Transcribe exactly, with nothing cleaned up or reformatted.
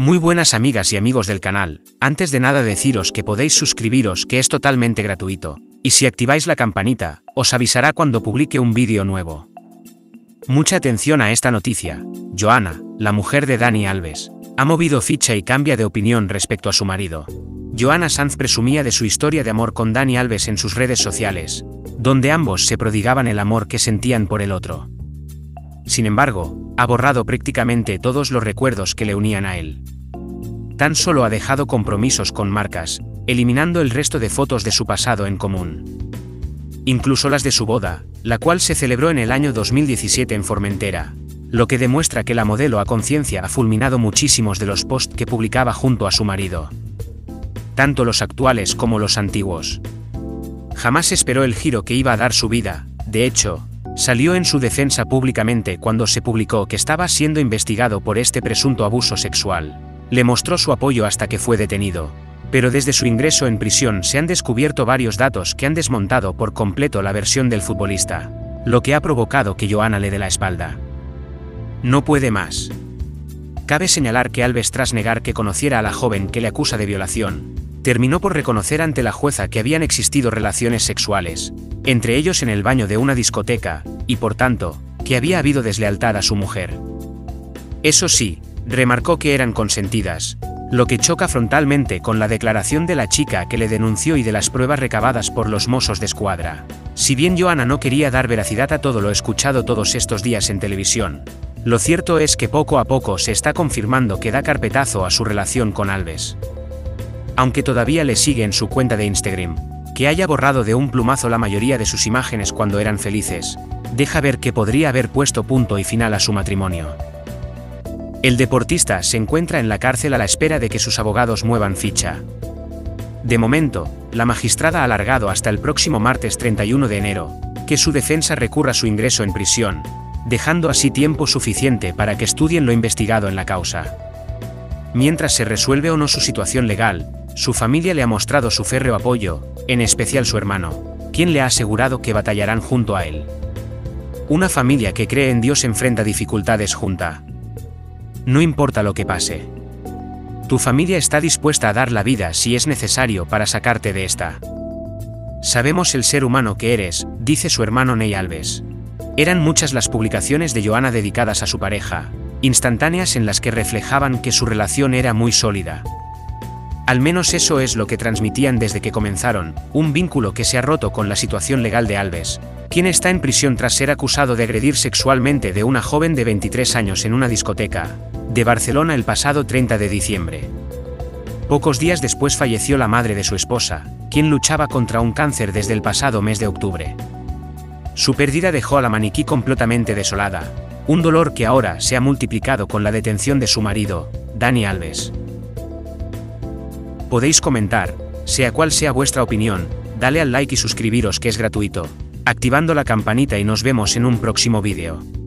Muy buenas amigas y amigos del canal, antes de nada deciros que podéis suscribiros, que es totalmente gratuito, y si activáis la campanita, os avisará cuando publique un vídeo nuevo. Mucha atención a esta noticia. Joana, la mujer de Dani Alves, ha movido ficha y cambia de opinión respecto a su marido. Joana Sanz presumía de su historia de amor con Dani Alves en sus redes sociales, donde ambos se prodigaban el amor que sentían por el otro. Sin embargo, ha borrado prácticamente todos los recuerdos que le unían a él. Tan solo ha dejado compromisos con marcas, eliminando el resto de fotos de su pasado en común. Incluso las de su boda, la cual se celebró en el año dos mil diecisiete en Formentera, lo que demuestra que la modelo a conciencia ha fulminado muchísimos de los posts que publicaba junto a su marido. Tanto los actuales como los antiguos. Jamás esperó el giro que iba a dar su vida, de hecho, salió en su defensa públicamente cuando se publicó que estaba siendo investigado por este presunto abuso sexual. Le mostró su apoyo hasta que fue detenido, pero desde su ingreso en prisión se han descubierto varios datos que han desmontado por completo la versión del futbolista, lo que ha provocado que Joana le dé la espalda. No puede más. Cabe señalar que Alves, tras negar que conociera a la joven que le acusa de violación, terminó por reconocer ante la jueza que habían existido relaciones sexuales, entre ellos en el baño de una discoteca, y por tanto, que había habido deslealtad a su mujer. Eso sí, remarcó que eran consentidas, lo que choca frontalmente con la declaración de la chica que le denunció y de las pruebas recabadas por los Mossos de Escuadra. Si bien Joana no quería dar veracidad a todo lo escuchado todos estos días en televisión, lo cierto es que poco a poco se está confirmando que da carpetazo a su relación con Alves. Aunque todavía le sigue en su cuenta de Instagram, que haya borrado de un plumazo la mayoría de sus imágenes cuando eran felices, deja ver que podría haber puesto punto y final a su matrimonio. El deportista se encuentra en la cárcel a la espera de que sus abogados muevan ficha. De momento, la magistrada ha alargado hasta el próximo martes treinta y uno de enero, que su defensa recurra su ingreso en prisión, dejando así tiempo suficiente para que estudien lo investigado en la causa. Mientras se resuelve o no su situación legal, su familia le ha mostrado su férreo apoyo, en especial su hermano, quien le ha asegurado que batallarán junto a él. Una familia que cree en Dios enfrenta dificultades junta. No importa lo que pase. Tu familia está dispuesta a dar la vida si es necesario para sacarte de esta. Sabemos el ser humano que eres, dice su hermano Ney Alves. Eran muchas las publicaciones de Joana dedicadas a su pareja, instantáneas en las que reflejaban que su relación era muy sólida. Al menos eso es lo que transmitían desde que comenzaron, un vínculo que se ha roto con la situación legal de Alves, quien está en prisión tras ser acusado de agredir sexualmente de una joven de veintitrés años en una discoteca de Barcelona el pasado treinta de diciembre. Pocos días después falleció la madre de su esposa, quien luchaba contra un cáncer desde el pasado mes de octubre. Su pérdida dejó a la maniquí completamente desolada, un dolor que ahora se ha multiplicado con la detención de su marido, Dani Alves. Podéis comentar, sea cual sea vuestra opinión, dale al like y suscribiros que es gratuito, activando la campanita y nos vemos en un próximo vídeo.